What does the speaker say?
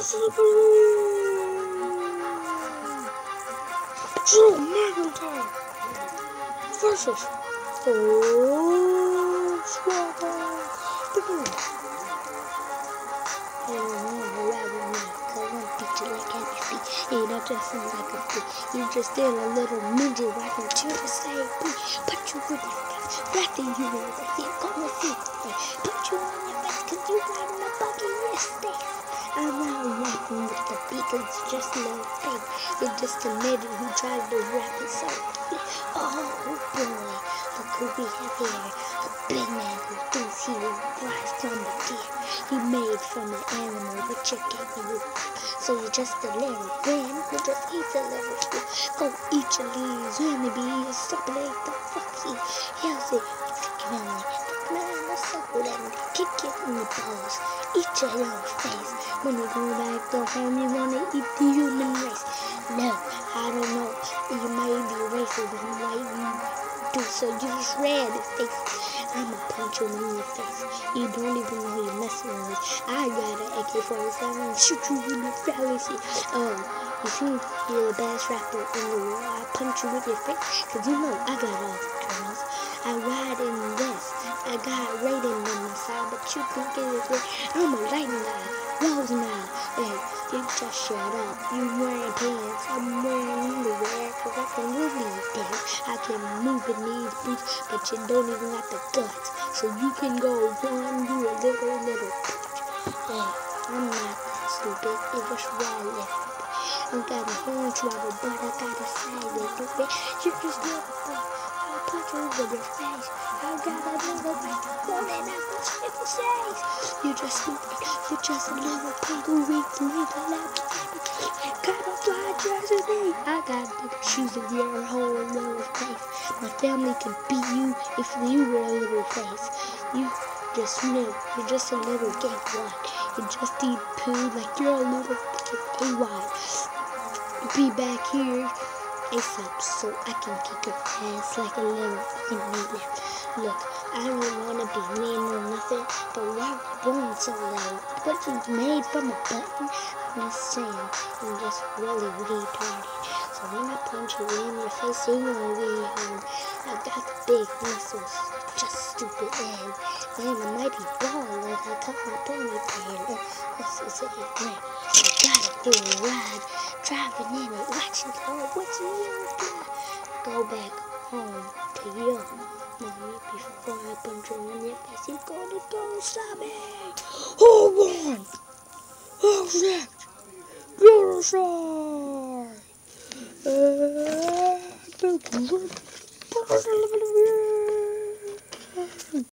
Drew McIntyre versus you don't just sound like a bitch. You just still a little midget rapping to the same beat. Put you in your face, black and you know that you gonna see the face. Put you on your face cause you riding a buggy yesterday. I'm not rapping with the beat cause it's just no fake. You're just a midget who tried to rap it so oh boy, look who we have here. A big man who thinks he will rise from the deer. He made from an animal but you can't eat. So you're just a little man who just eats a little food. Go eat your leaves, let me be a separate the fuck he healthy. Man, what's up with that? Kick it in the balls, eat your little face. When you go back to home, you wanna eat the human race. No, I don't know. You might be racist and white you do, so you just red his face. I'ma punch you in your face. You don't even know you're messing with. I got an AK-47 and shoot you in your fallacy. You think you're the best rapper in the world? I punch you with your face, cause you know I got all the girls. I ride in this. I got rating on my side, but you think it is weird. I'm a lightning guy, rose now. Hey, you just shut up. You wearing pants, I'm wearing underwear, cause I can really dance. I can move in these boots, but you don't even got the guts. So you can go run, you a little bitch. Hey, I'm not that stupid, it was right. I got a horn trouble, but I got a side little bit. You just never thought I'll punch you with your face. I got another microphone and I can shake your face. You're just stupid, you're just a little pig who eats little like got a fly jersey. I got big shoes in your whole little face. My family can beat you if you were a little face. You just knew, you're just a little gay wad. You just eat poo like you're a little fucking AY. Be back here ASAP so I can kick your ass like a little fucking meatloaf. Look, I don't wanna be mean or nothing, but why born so low? What you made from a button? I'm just saying, I'm just really retarded. So when I punch you in your face, you gonna be I got the big muscles, just stupid and a mighty ball like I cut my ponytail. This is it, man. I gotta do a ride, driving in it, watching what's in your car. Go back home to your mommy before I punch you in your face. You gonna go stop me? Hold on! Oh shit! You're sorry!